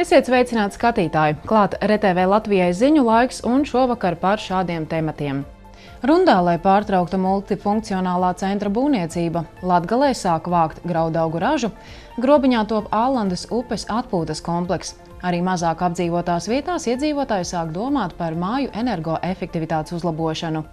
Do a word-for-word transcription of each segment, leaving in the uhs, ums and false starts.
Esiet sveicināti skatītāji! Klāt R T V Latvijai ziņu laiks un šovakar par šādiem tematiem. Rundā, lai pārtrauktu multifunkcionālā centra būvniecība, Latgalē sāk vākt graudaugu ražu, Grobiņā top Ālandes upes atpūtas komplekss. Arī mazāk apdzīvotās vietās iedzīvotāji sāk domāt par māju energoefektivitātes uzlabošanu.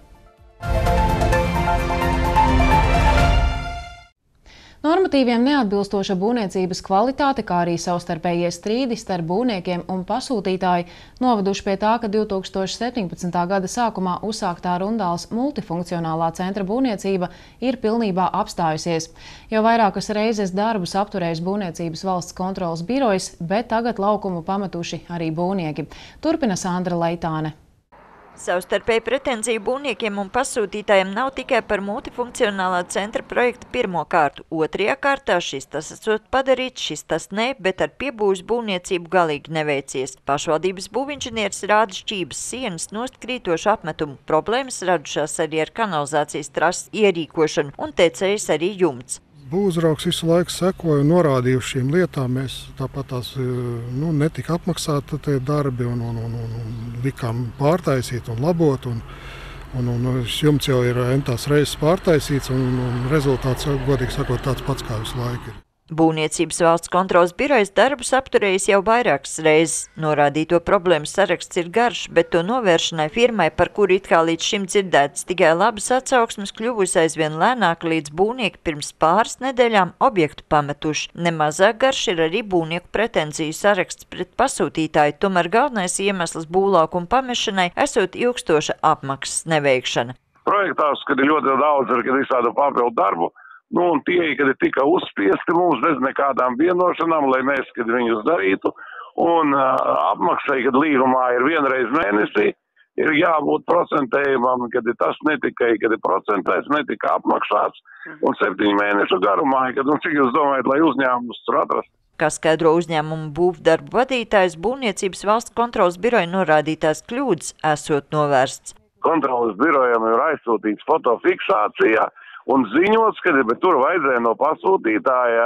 Normatīviem neatbilstoša būvniecības kvalitāte, kā arī savstarpējie strīdi starp būvniekiem un pasūtītāji noveduši pie tā, ka divi tūkstoši septiņpadsmitā gada sākumā uzsāktā Rundāles multifunkcionālā centra būvniecība ir pilnībā apstājusies. Jau vairākas reizes darbus apturējis būvniecības valsts kontroles birojs, bet tagad laukumu pametuši arī būvnieki. Turpina Sandra Leitāne. Savstarpēji pretenziju būvniekiem un pasūtītājiem nav tikai par multifunkcionālā centra projekta pirmo kārtu. Otrajā kārtā šis tas esot padarīts, šis tas ne, bet ar piebūves būvniecību galīgi neveicies. Pašvaldības būvinženieris rāda šķības sienas, nost krītošu apmetumu. Problēmas radušās arī ar kanalizācijas trases ierīkošanu un tecējas arī jumts. Būvuzraugs visu laiku sekoja un norādīja uz šīm lietām. Mēs tāpat tās nu, netika apmaksāti tie darbi un, un, un, un likām pārtaisīt un labot. Un, un, un šis jumts jau ir entās reizes pārtaisīts un, un rezultāts, godīgi sakot, tāds pats kā visu laiku ir. Būvniecības valsts kontroles birojas darbus apturējis jau vairākas reizes. Norādīto problēmu saraksts ir garš, bet to novēršanai firmai, par kuru it kā līdz šim dzirdētas tikai labas atsauksmes, kļuvusi aizvien lēnāk, līdz būvnieki pirms pāris nedēļām objektu pametuši. Nemazāk garš ir arī būvnieku pretenziju saraksts pret pasūtītāju, tomēr galvenais iemesls būvlaukuma pamešanai esot ilgstoša apmaksas neveikšana. Projektās, kad ir ļoti daudz, ir visādu papildu darbu, nu, un tie, kad ir tika uzspiesti mums bez nekādām vienošanām, lai mēs, kad viņus darītu, un uh, apmaksai, kad līgumā ir vienreiz mēnesī, ir jābūt procentējumam, kad ir tas ne tikai, kad ir procentēs, netika apmaksāts, un septiņu mēnešu garumā, kad, un cik jūs domājat, lai uzņēmumus tur atrast? Kā skaidro uzņēmumu būvdarbu vadītājs, būvniecības valsts kontroles biroja norādītās kļūdas esot novērsts. Kontroles birojam ir aizsūtīts fotofiksācijā, un ziņots, ka tur vajadzēja no pasūtītāja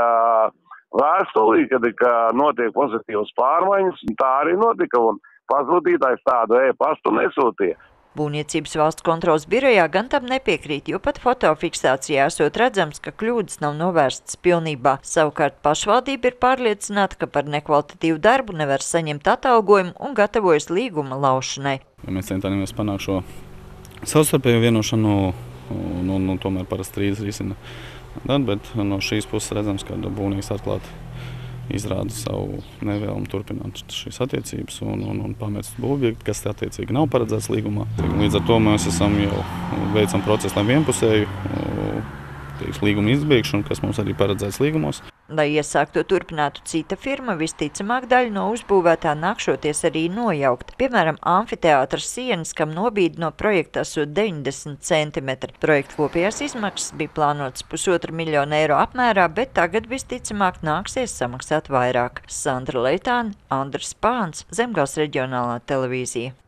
vēstulī, kad notiek pozitīvas pārmaiņas, un tā arī notika, un pasūtītājs tādu e-pastu nesūtīja. Būvniecības valsts kontroles birojā gan tam nepiekrīt, jo pat fotofiksācijā esot redzams, ka kļūdas nav novērstas pilnībā. Savukārt pašvaldība ir pārliecināta, ka par nekvalitatīvu darbu nevar saņemt atalgojumu un gatavojas līguma laušanai. Mēs centāmies panākt šo savstarpēju vienošanu, un, un, un tomēr parasti strīdus risina. Bet no šīs puses redzams, ka būvnieks atklāti izrāda savu nevēlumu turpināt šīs attiecības un, un, un pamest būvobjektu, kas attiecīgi nav paredzēts līgumā. Līdz ar to mēs esam jau veicam procesu, lai vienpusēju tieks, līguma izbeigšanu, kas mums arī paredzēts līgumos. Lai iesāktu turpinātu cita firma, visticamāk daļu no uzbūvētā nākšoties arī nojaukt. Piemēram, amfiteātras sienas, kam nobīde no projekta esot deviņdesmit centimetri. Projekta kopējās izmaksas bija plānotas pusotra miljona eiro apmērā, bet tagad visticamāk nāksies samaksāt vairāk. Sandra Leitāne, Andris Pāns, Zemgales reģionālā televīzija.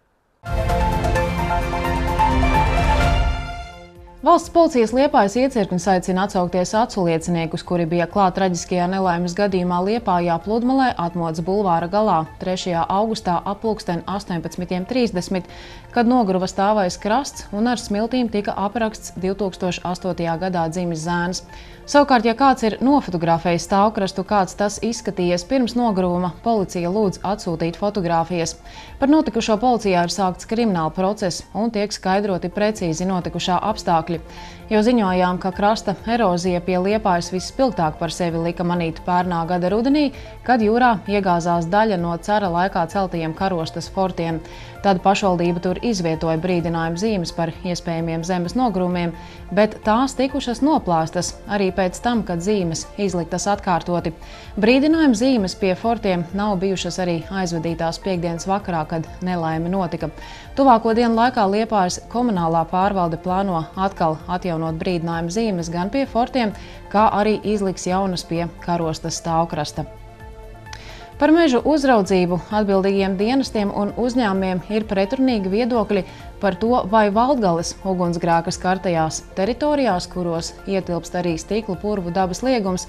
Valsts policijas Liepājas iecirknis aicina atsaukties acu lieciniekus, kuri bija klāt traģiskajā nelaimes gadījumā Liepājā Pludmalē Atmodas bulvāra galā trešajā augustā ap pulksten astoņpadsmit trīsdesmit, kad nogruva stāvais krasts un ar smiltīm tika apraksts divi tūkstoši astotajā gadā dzimis zēns. Savukārt, ja kāds ir nofotografējis stāvkrastu, kāds tas izskatījies pirms nogruvuma, policija lūdz atsūtīt fotogrāfijas. Par notikušo policijā ir sākts krimināla process un tiek skaidroti precīzi notikušā apstākļi. Jo ziņojām, ka krasta erozija pie Liepājas vispilgtāk par sevi lika manīt pērnā gada rudenī, kad jūrā iegāzās daļa no cara laikā celtajiem karostas fortiem. Tad pašvaldība tur izvietoja brīdinājumu zīmes par iespējamiem zemes nogrūmiem, bet tās tikušas noplāstas arī pēc tam, kad zīmes izliktas atkārtoti. Brīdinājumu zīmes pie fortiem nav bijušas arī aizvadītās piekdienas vakarā, kad nelaime notika. Tuvāko dienu laikā Liepājas komunālā pārvalde plāno atkal atjaunot brīdinājumu zīmes gan pie fortiem, kā arī izliks jaunas pie karostas stāvkrasta. Par mežu uzraudzību atbildīgiem dienestiem un uzņēmumiem ir pretrunīgi viedokļi par to, vai Valdgales ugunsgrēka skartajās teritorijās, kuros ietilpst arī stikla purvu dabas liegums,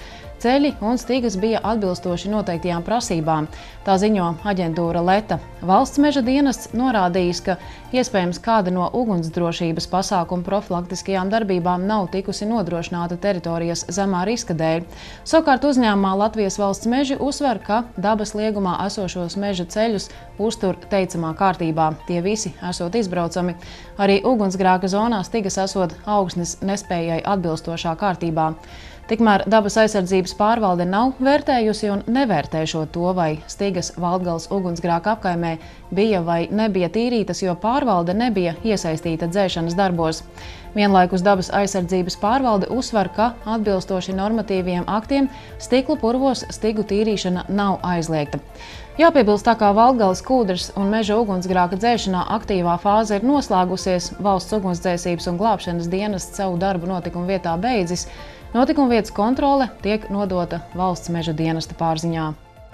ceļi un stigas bija atbilstoši noteiktajām prasībām. Tā ziņo aģentūra Leta. Valsts meža dienests norādījis, ka iespējams kāda no ugunsdrošības pasākumu profilaktiskajām darbībām nav tikusi nodrošināta teritorijas zemā riska dēļ. Savukārt uzņēmumā Latvijas valsts meži uzsver, ka dabas liegumā esošos meža ceļus uztur teicamā kārtībā. Tie visi esot izbraucami. Arī ugunsgrēka zonā stigas esot augsnes nespējai atbilstošā kārtībā. Tikmēr dabas aizsardzības pārvalde nav vērtējusi un nevērtēšot to, vai stigas Valdgales ugunsgrēka apkaimē bija vai nebija tīrītas, jo pārvalde nebija iesaistīta dzēšanas darbos. Vienlaikus dabas aizsardzības pārvalde uzsver, ka atbilstoši normatīviem aktiem stikla purvos stigu tīrīšana nav aizliegta. Jāpiebilst, tā kā Valdgales, Kūdras un meža ugunsgrēka dzēšanā aktīvā fāze ir noslēgusies, valsts ugunsdzēsības un glābšanas dienests savu darbu notikumu vietā beidzis, notikuma vietas kontrole tiek nodota valsts meža dienesta pārziņā.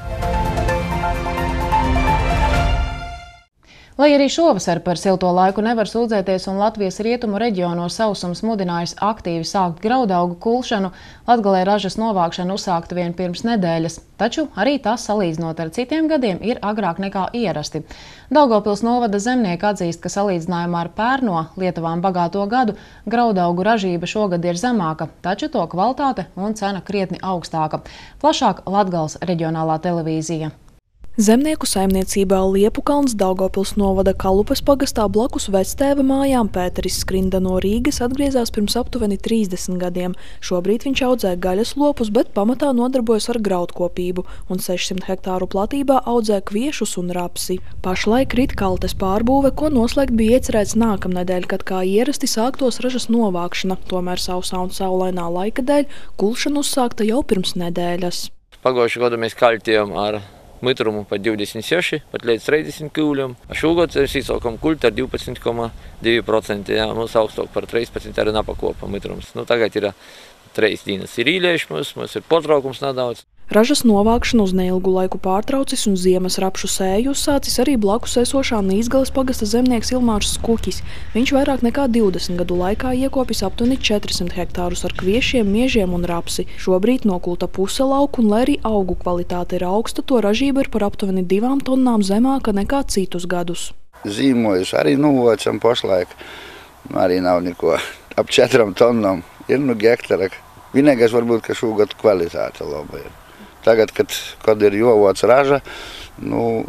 Lai arī šovasar par silto laiku nevar sūdzēties un Latvijas rietumu reģionos sausums mudinājis aktīvi sākt graudaugu kulšanu, Latgalē ražas novākšana uzsākta vien pirms nedēļas, taču arī tas, salīdzinot ar citiem gadiem, ir agrāk nekā ierasti. Daugavpils novada zemnieki atzīst, ka salīdzinājumā ar pērno Lietuvām bagāto gadu graudaugu ražība šogad ir zemāka, taču to kvalitāte un cena krietni augstāka. Plašāk Latgales reģionālā televīzija. Zemnieku saimniecībā Liepukalns Daugavpils novada Kalupes pagastā blakus vectēva mājām Pēteris Skrinda no Rīgas atgriezās pirms aptuveni trīsdesmit gadiem. Šobrīd viņš audzē gaļas lopus, bet pamatā nodarbojas ar graudkopību un sešsimt hektāru platībā audzē kviešus un rapsi. Pašlaik rit kaltes pārbūve, ko noslēgt bija iecerēts nākamnedēļ, kad kā ierasti sāktos ražas novākšana, tomēr sausā un saulainā laika dēļ kulšana uzsākta jau pirms nedēļas. Pagājušajā gadā mēs kaltījām ar mitrumu pat divdesmit seši, pat līdz trīsdesmit kūļiem. Šogad mēs izsaukam kulti ar divpadsmit komā divi procenti, jā, mums augstāk par trīspadsmit arī napakopa mitrums. Nu, tagad ir trīs dienas ir īļieši, mums, mums ir potraukums nedaudz. Ražas novākšanu uz neilgu laiku pārtraucis un ziemas rapšu sēju uzsācis arī blakus esošā Nīzgales pagasta zemnieks Ilmārs Skukis. Viņš vairāk nekā divdesmit gadu laikā iekopis aptuveni četrsimt hektārus ar kviešiem, miežiem un rapsi. Šobrīd nokulta puse lauku, un lai arī augu kvalitāte ir augsta, to ražība ir par aptuveni divām tonnām zemāka nekā citus gadus. Zīmojus arī novācam pašlaik, arī nav neko. Ap četrām tonnām ir nu hektara. Vienīgais varbūt, ka šogad kvalitāte laba ir. Tagad, kad, kad ir jovāts raža, nu,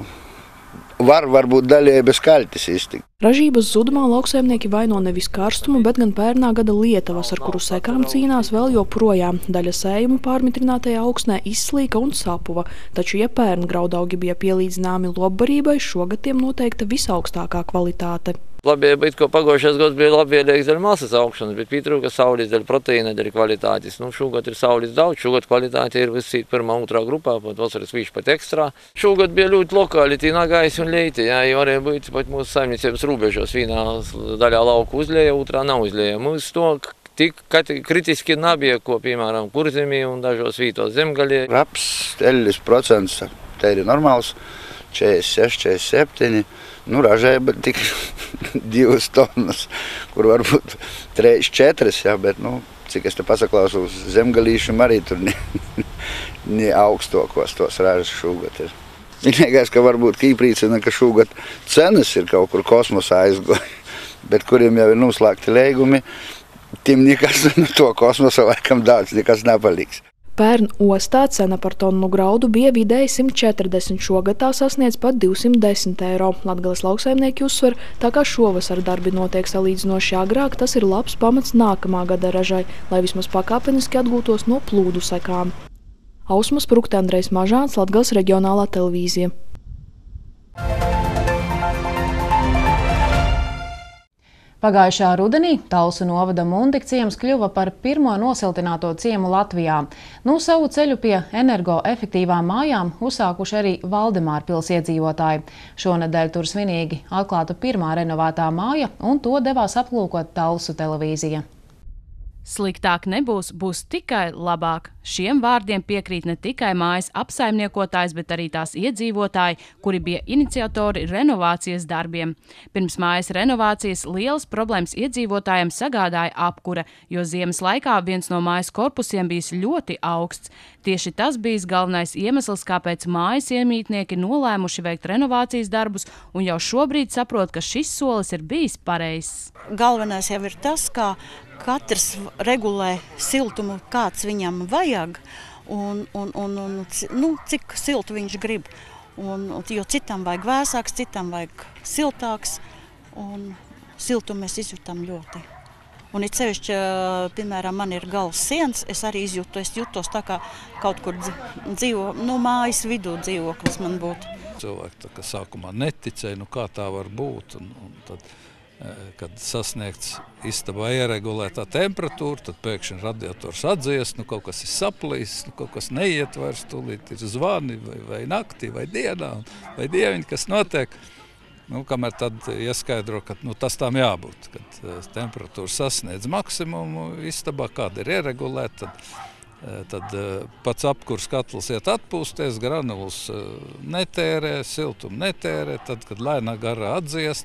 var varbūt daļai bez kaltis iztikt. Ražības zudumā lauksaimnieki vaino nevis karstumu, bet gan pērnā gada lietavas, ar kuru sekām cīnās vēl joprojām. Daļa sējumu pārmitrinātajā augsnē izslīka un sapuva, taču, ja pērn graudaugi bija pielīdzināmi lopbarībai, šogad tiem noteikta visaugstākā kvalitāte. Labi, bet ko pagājušais gads bija labvēlīgs dēļ masas augšanas, bet pietrūka saules dēļ proteīna, dēļ kvalitātes. Nu, šogad ir saules daudz, šogad kvalitāte ir visi pirmā, otrā grupā, pat vasaras vīši pat ekstrā. Šogad bija ļoti lokāli, tī nagājis un leiti, jā, varēja būt pat mūsu saimniecības rūbežos. Vienā daļā lauku uzlēja, otrā nav uzlēja. Mums to tik kritiski nebija, ko, piemēram, Kurzemī un dažos vītos zemgaļie. Raps, četrdesmit procenti, te ir normāls, četrdesmit seši, četrdesmit septiņi. Nu, ražēja tik divas tonnas, kur varbūt trīs, četras, jā, bet, nu, cik es te pasaklausu uz zemgalīšiem, arī tur ne, ne augstokos tos ražas šogad ir. Vienīgais, ka varbūt kīprīcina, ka šogad cenas ir kaut kur kosmosā aizgoja, bet kuriem jau ir noslēgti līgumi, tiem nekas no to kosmosa laikam daudz nekas nepaliks. Pērn ostā cena par tonu graudu bija vidēji simt četrdesmit, šogad tā sasniedz pat divsimt desmit eiro. Latgales lauksaimnieki uzsver, tā kā šovasar darbi notiek salīdzinoši agrāk, tas ir labs pamats nākamā gada ražai, lai vismaz pakāpeniski atgūtos no plūdu sekām. Ausma Sprukte, Andrejs Mažāns, Latgales reģionālā televīzija. Pagājušā rudenī Talsu novada Mundik ciems kļuva par pirmo nosiltināto ciemu Latvijā. Nu, savu ceļu pie energoefektīvām mājām uzsākuši arī Valdemārpils iedzīvotāji. Šonedēļ tur svinīgi atklāta pirmā renovētā māja, un to devās aplūkot Talsu televīzija. Sliktāk nebūs, būs tikai labāk. Šiem vārdiem piekrīt ne tikai mājas apsaimniekotājs, bet arī tās iedzīvotāji, kuri bija iniciatori renovācijas darbiem. Pirms mājas renovācijas lielas problēmas iedzīvotājiem sagādāja apkure, jo ziemas laikā viens no mājas korpusiem bijis ļoti augsts. Tieši tas bijis galvenais iemesls, kāpēc mājas iemītnieki nolēmuši veikt renovācijas darbus un jau šobrīd saprot, ka šis solis ir bijis pareizs. Galvenais jau ir tas, ka katrs regulē siltumu, kāds viņam vajag, un, un, un, un nu, cik siltu viņš grib. Un, jo citam vajag vēsāks, citam vajag siltāks, un siltumu mēs izjūtam ļoti. Un it sevišķi, piemēram, man ir galvas siens, es arī izjūtu, es jūtos tā kā kaut kur dzīvo, nu, mājas vidū dzīvoklis man būtu. Cilvēki tā kā sākumā neticēja, nu kā tā var būt, un, un tad, kad sasniegts istabā ieregulētā temperatūra, tad pēkšņi radiators atdzies, nu kaut kas ir saplīs, nu kaut kas neiet vairs, tūlīt ir zvani vai, vai naktī vai dienā, vai dieviņi, kas notiek. Nu, kamēr tad ieskaidro, ka nu, tas tām jābūt, kad temperatūra sasniedz maksimumu istabā, kāda ir ieregulēta, tad, tad pats apkurs katls iet atpūsties, granulas netērē, siltumu netērē, tad, kad lēnā garā atdziest,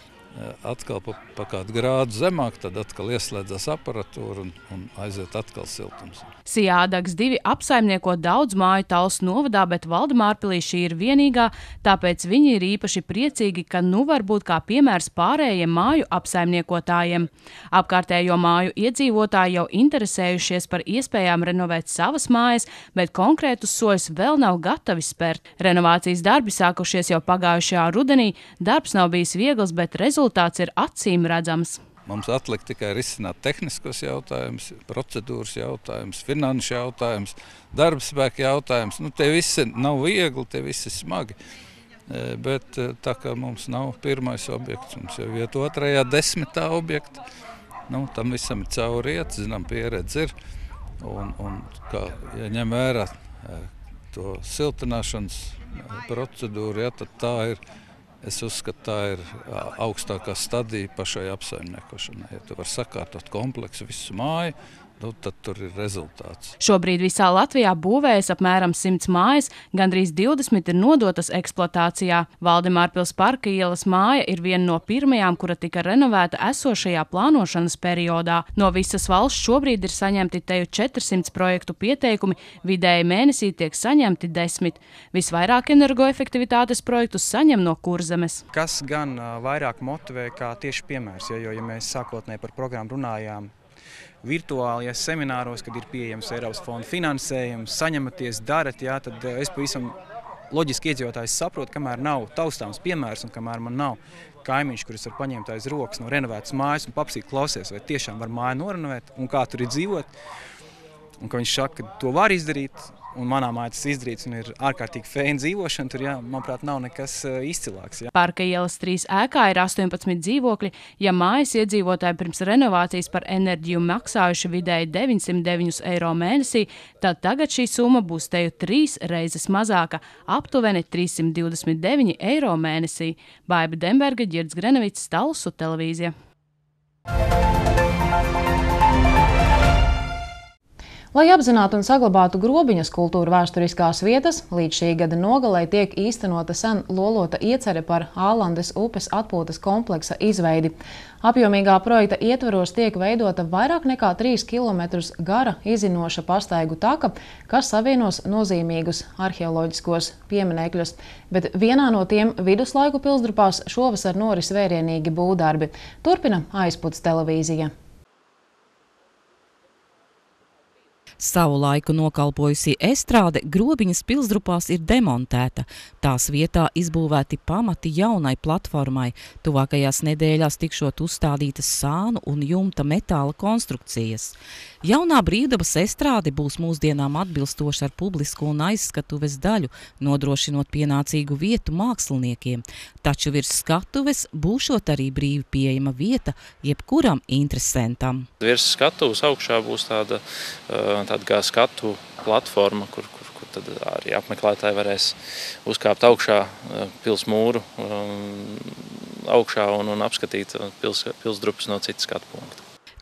atkal pa, pa kādu grādu zemāk, tad atkal ieslēdzas aparatūra un, un aiziet atkal siltums. Sijādags divi apsaimnieko daudz māju Talsu novadā, bet Valdemārpilī šī ir vienīgā, tāpēc viņi ir īpaši priecīgi, ka nu var būt kā piemērs pārējiem māju apsaimniekotājiem. Apkārtējo māju iedzīvotāji jau interesējušies par iespējām renovēt savas mājas, bet konkrētus soļus vēl nav gatavi spērt. Renovācijas darbi sākušies jau pagājušajā rudenī, darbs nav bijis viegls, bet rezultāts Rezultāts ir acīm redzams. Mums atliek tikai risināt tehniskos jautājumus, procedūras jautājumus, finanšu jautājumus, darbspēka jautājumus. Nu, tie visi nav viegli, tie visi smagi. Bet tā kā mums nav pirmais objekts, mums jau iet otrajā desmitā objekta, nu, tam visam ir cauri iet, zinām, pieredze ir. Un, un kā, ja ņem vērā to siltināšanas procedūru, ja, tad tā ir. Es uzskatu, tā ir augstākā stadija pašai apsaimniekošanai. Ja tu var sakārtot kompleksu visu māju, nu, tad tur ir rezultāts. Šobrīd visā Latvijā būvējas apmēram simts mājas, gandrīz divdesmit ir nodotas eksploatācijā. Valdemārpils Parka ielas māja ir viena no pirmajām, kura tika renovēta esošajā plānošanas periodā. No visas valsts šobrīd ir saņemti teju četrsimt projektu pieteikumi, vidēji mēnesī tiek saņemti desmit. Visvairāk energoefektivitātes projektus saņem no Kurzemes. Kas gan vairāk motivē kā tieši piemērs, jo, jo ja mēs sākotnēji par programmu runājām, virtuālajos semināros, kad ir pieejams Eiropas fonda finansējums, saņematies, darat, jā, tad es pavisam loģiski iedzīvotājs saprotu, kamēr nav taustāms piemērs un kamēr man nav kaimiņš, kuris var paņemt aiz rokas no renovētas mājas un paprasīt, klausies, vai tiešām var māju norenovēt un kā tur ir dzīvot. Un ka viņš saka, ka to var izdarīt, un manā mājā tas izdarīts un ir ārkārtīgi fēna dzīvošana, tur, jā, manuprāt, nav nekas izcilāks. Jā. Parka ielas trīs ēkā ir astoņpadsmit dzīvokļi, ja mājas iedzīvotāji pirms renovācijas par enerģiju maksājuši vidēji deviņsimt deviņi eiro mēnesī, tad tagad šī summa būs teju trīs reizes mazāka, aptuveni trīssimt divdesmit deviņi eiro mēnesī. Baiba Demberga, Ģirds Grenevits, Talsu televīzija. Lai apzinātu un saglabātu Grobiņas kultūra vēsturiskās vietas, līdz šī gada nogalē tiek īstenota sen lolota iecere par Ālandes upes atpūtas kompleksa izveidi. Apjomīgā projekta ietvaros tiek veidota vairāk nekā trīs kilometrus gara izinoša pastaigu taka, kas savienos nozīmīgus arheoloģiskos pieminekļus, bet vienā no tiem viduslaiku pilsdrupās šovasar noris vērienīgi būvdarbi. Turpina Aizputs televīzija. Savu laiku nokalpojusi estrāde Grobiņas pilsdrupās ir demontēta. Tās vietā izbūvēti pamati jaunai platformai. Tuvākajās nedēļās tikšot uzstādītas sānu un jumta metāla konstrukcijas. Jaunā brīvdabas estrāde būs mūsdienām atbilstoša ar publisko un aizskatuves daļu, nodrošinot pienācīgu vietu māksliniekiem. Taču virs skatuves būšot arī brīvi pieejama vieta jebkuram interesentam. Virs skatuves augšā būs tāda, tāda kā skatu platforma, kur, kur, kur tad arī apmeklētāji varēs uzkāpt augšā pils mūru augšā un, un apskatīt pils, pilsdrupas no citas skatu punkta.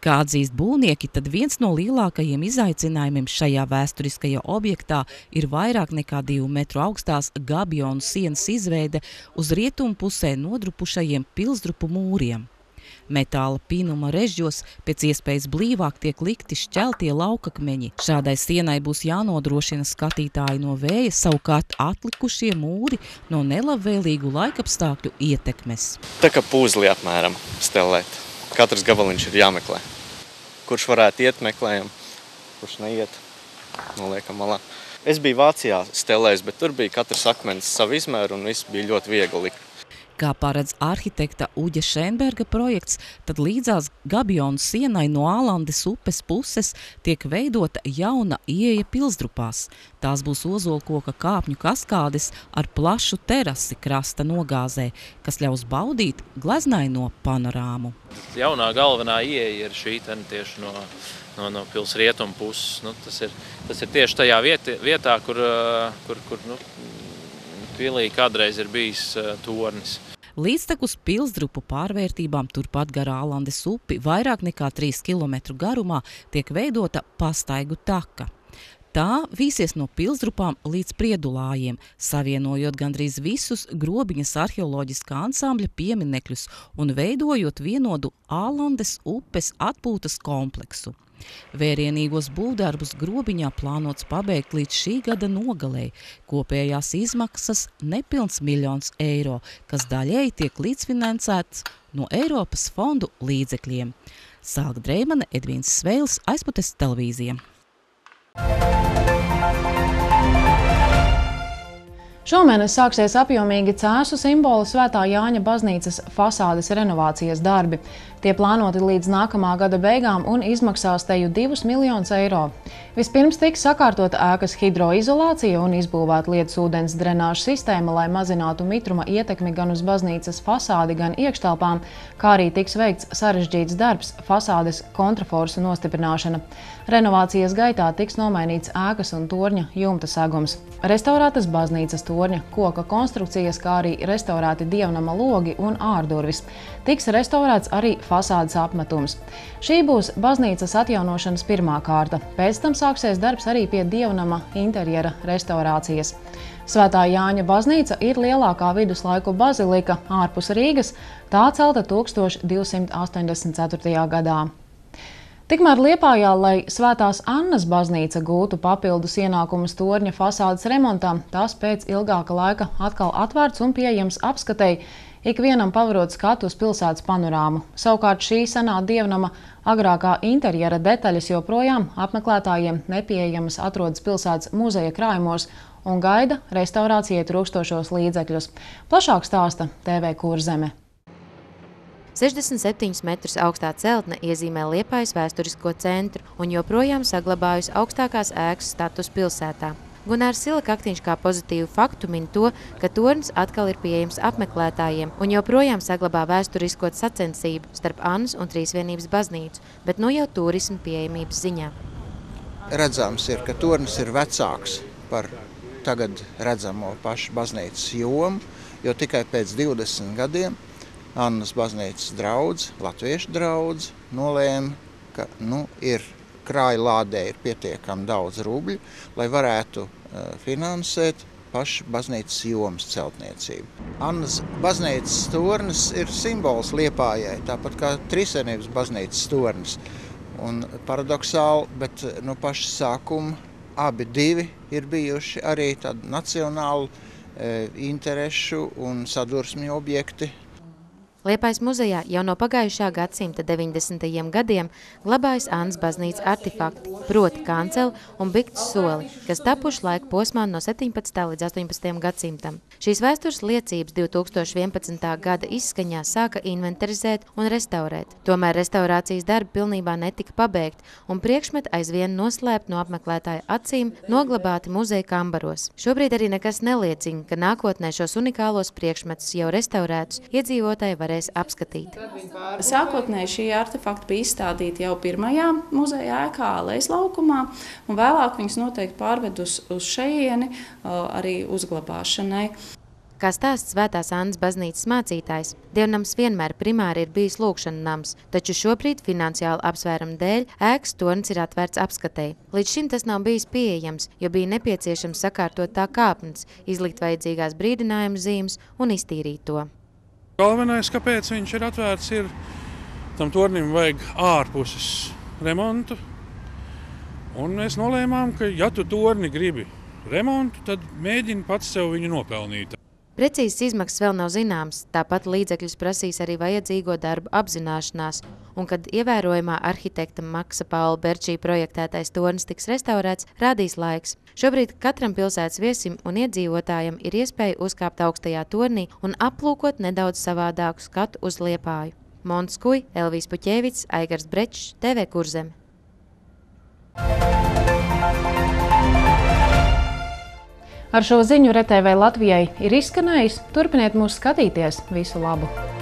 Kā atzīst būvnieki, tad viens no lielākajiem izaicinājumiem šajā vēsturiskajā objektā ir vairāk nekā divu metru augstās gabionu sienas izveide uz rietumu pusē nodrupušajiem pilsdrupu mūriem. Metāla pīnuma režģos pēc iespējas blīvāk tiek likti šķeltie laukakmeņi. Šādai sienai būs jānodrošina skatītāji no vēja, savukārt atlikušie mūri no nelabvēlīgu laikapstākļu ietekmes. Tā kā pūzli apmēram stelēt. Katrs gabaliņš ir jāmeklē. Kurš varētu iet, meklējam, kurš neiet, noliekam malā. Es biju Vācijā stelējis, bet tur bija katrs akmens savu izmēru un viss bija ļoti viegli likt. Kā paredz arhitekta Uģa Šenberga projekts, tad līdzās gabionu sienai no Ālandes upes puses tiek veidota jauna ieeja pilsdrupās. Tās būs ozolkoka kāpņu kaskādes ar plašu terasi krasta nogāzē, kas ļaus baudīt gleznaino panorāmu. Jaunā galvenā ieeja ir šī tieši no, no, no pils rietumu puses. Nu, tas, ir, tas ir tieši tajā vietā, vietā kur, kur, kur nu, pilī kādreiz ir bijis tornis. Līdztekus pilsdrupu pārvērtībām turpat garā Ālandes upi vairāk nekā trīs kilometru garumā tiek veidota pastaigu taka. Tā vīsies no pilsdrupām līdz Priedulājiem, savienojot gandrīz visus Grobiņas arheoloģiskā ansambļa pieminekļus un veidojot vienodu Ālandes upes atpūtas kompleksu. Vērienīgos būvdarbus Grobiņā plānots pabeigt līdz šī gada nogalē. Kopējās izmaksas nepilns miljons eiro, kas daļēji tiek līdzfinansēts no Eiropas fondu līdzekļiem. Sāga Dreimane, Edvīns Sveils, Aizputes televīzija. Šomēnes sāksies apjomīgi Cēsu simbolu Svētā Jāņa baznīcas fasādes renovācijas darbi. Tie plānoti līdz nākamā gada beigām un izmaksās teju divus miljonus eiro. Vispirms tiks sakārtota ēkas hidroizolācija un izbūvēta lietus ūdens drenāžas sistēma, lai mazinātu mitruma ietekmi gan uz baznīcas fasādi, gan iekštelpām, kā arī tiks veikts sarežģīts darbs – fasādes kontraforsu nostiprināšana. Renovācijas gaitā tiks nomainīts ēkas un torņa jumta segums. Restaurētas baznīcas torņa koka konstrukcijas, kā arī restaurēti dievnama logi un ārdurvis. Tiks restaurēts arī fasādes apmetums. Šī būs baznīcas atjaunošanas pirmā kārta. Pēc tam sāksies darbs arī pie dievnama interjera restaurācijas. Svētā Jāņa baznīca ir lielākā viduslaiku bazilika ārpus Rīgas, tā celta tūkstoš divsimt astoņdesmit ceturtajā gadā. Tikmēr Liepājā, lai Svētās Annas baznīca gūtu papildus ienākumus torņa fasādes remontām, tās pēc ilgāka laika atkal atvērts un pieejams apskatei, ikvienam pavarot skatu uz pilsētas panorāmu. Savukārt šī senā dievnama agrākā interjera detaļas joprojām apmeklētājiem nepieejamas atrodas pilsētas muzeja krājumos un gaida restaurācijai trūkstošos līdzekļus. Plašāk stāsta T V Kurzeme. sešdesmit septiņus metrus augstā celtne iezīmē Liepājas vēsturisko centru un joprojām saglabājusi augstākās ēkas status pilsētā. Gunārs Silakaktiņš kā pozitīvu faktu min to, ka tornis atkal ir pieejams apmeklētājiem un joprojām saglabā vēsturisko sacensību starp Annas un Trīsvienības baznīcu, bet nu jau turismu pieejamības ziņā. Redzams ir, ka tornis ir vecāks par tagad redzamo pašu baznīcas jomu, jo tikai pēc divdesmit gadiem Annas baznīcas draudz, latviešu draudz, nolēma, ka nu, ir krāja lādē ir pietiekami daudz rubļu, lai varētu uh, finansēt pašu baznīcas jomas celtniecību. Annas baznīcas tornis ir simbols Liepājai, tāpat kā Trīsvienības baznīcas tornis. Un paradoxāli, bet no paša sākuma abi divi ir bijuši arī tādu nacionālu e, interešu un sadursmju objekti. Liepājas muzejā jau no pagājušā gadsimta deviņdesmitajiem gadiem glabājas Annas baznīcas artefakti, proti kanceli un bikts soli, kas tapuši laika posmā no septiņpadsmitā līdz astoņpadsmitajam gadsimtam. Šīs vēstures liecības divi tūkstoši vienpadsmitā gada izskaņā sāka inventarizēt un restaurēt. Tomēr restaurācijas darbi pilnībā netika pabeigti un priekšmeti aizvien noslēpt no apmeklētāja acīm noglabāti muzeja kambaros. Šobrīd arī nekas neliecina, ka nākotnē šos unikālos priekšmetus jau restaurētus iedzīvotāji varēs apskatīt. Sākotnēji šie artefakti bija izstādīti jau pirmajā muzeja ēkā Alejas laukumā, un vēlāk viņus noteikti pārved uz, uz šejieni arī uzglabāšanai. Kā stāsts Svētās Annas baznīcas mācītājs, dievnams vienmēr primāri ir bijis lūkšana nams, taču šobrīd finansiāli apsvērumu dēļ ēkas tornis ir atvērts apskatei. Līdz šim tas nav bijis pieejams, jo bija nepieciešams sakārtot tā kāpnes, izlikt vajadzīgās brīdinājuma zīmes un iztīrīt to. Galvenais, kāpēc viņš ir atvērts, ir tam tornim vajag ārpuses remontu. Un mēs nolēmām, ka ja tu torni gribi remontu, tad mēģini pats sev viņu nopelnīt. Precīzas izmaksas vēl nav zināmas, tāpat līdzekļus prasīs arī vajadzīgo darbu apzināšanās, un kad ievērojamā arhitekta Maksa Paula Berčī projektētais tornis tiks restaurēts, rādīs laiks. Šobrīd katram pilsētas viesim un iedzīvotājam ir iespēja uzkāpt augstajā tornī un aplūkot nedaudz savādāku skatu uz Liepāju. Monts Kuj, Elvijs Puķēvits, Aigars Brečs, T V Kurzeme. Ar šo ziņu R T V Latvijai ir izskanējis. Turpiniet mūs skatīties. Visu labu!